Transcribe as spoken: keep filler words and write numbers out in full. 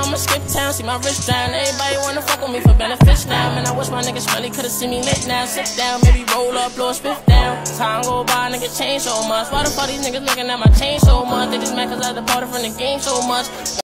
I'ma skip town, see my wrist down. Everybody wanna fuck with me for benefits now. Man, I wish my niggas really could've seen me lit now. Sit down, maybe roll up, blow a spiff down. Time go by, nigga change so much. Why the fuck these niggas looking at my chain so much? They just mad cause I departed from the game so much.